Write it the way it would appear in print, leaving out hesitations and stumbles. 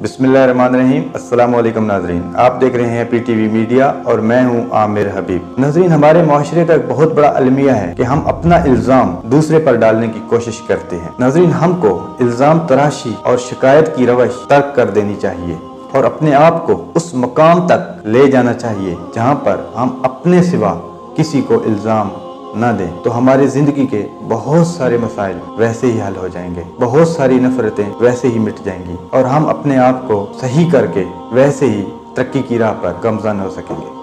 बिस्मिल्लाहिर्रहमानिर्रहीम। अस्सलाम वालेकुम नाज़रीन, आप देख रहे हैं पीटीवी मीडिया और मैं हूं आमिर हबीब। नाज़रीन, हमारे माशरे का एक बहुत बड़ा अलमिया है कि हम अपना इल्ज़ाम दूसरे पर डालने की कोशिश करते हैं। नाज़रीन, हमको इल्ज़ाम तराशी और शिकायत की रवश तर्क कर देनी चाहिए और अपने आप को उस मकाम तक ले जाना चाहिए जहाँ पर हम अपने सिवा किसी को इल्ज़ाम न दें। तो हमारी ज़िंदगी के बहुत सारे मसाइल वैसे ही हल हो जाएंगे, बहुत सारी नफरतें वैसे ही मिट जाएंगी और हम अपने आप को सही करके वैसे ही तरक्की की राह पर गामज़न हो सकेंगे।